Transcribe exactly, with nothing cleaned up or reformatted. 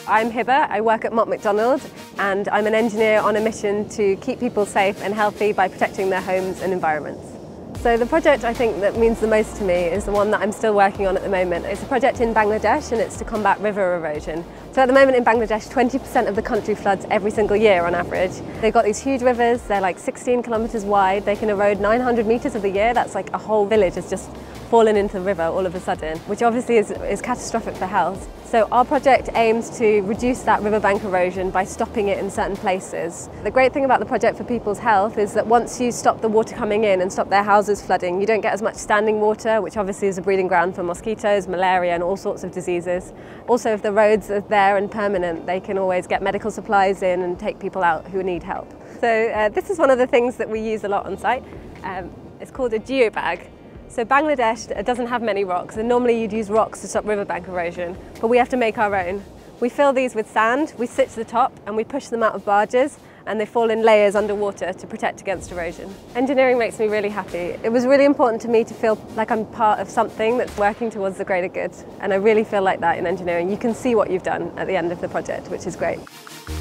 I'm Hiba, I work at Mott MacDonald and I'm an engineer on a mission to keep people safe and healthy by protecting their homes and environments. So the project I think that means the most to me is the one that I'm still working on at the moment. It's a project in Bangladesh and it's to combat river erosion. So at the moment in Bangladesh, twenty percent of the country floods every single year on average. They've got these huge rivers, they're like sixteen kilometres wide, they can erode nine hundred metres of the year. That's like a whole village has just fallen into the river all of a sudden, which obviously is, is catastrophic for health. So our project aims to reduce that riverbank erosion by stopping it in certain places. The great thing about the project for people's health is that once you stop the water coming in and stop their houses flooding, you don't get as much standing water, which obviously is a breeding ground for mosquitoes, malaria and all sorts of diseases. Also, if the roads are there and permanent, they can always get medical supplies in and take people out who need help. So uh, this is one of the things that we use a lot on site. Um, it's called a geobag. So Bangladesh doesn't have many rocks, and normally you'd use rocks to stop riverbank erosion, but we have to make our own. We fill these with sand, we sit to the top and we push them out of barges and they fall in layers underwater to protect against erosion. Engineering makes me really happy. It was really important to me to feel like I'm part of something that's working towards the greater good, and I really feel like that in engineering. You can see what you've done at the end of the project, which is great.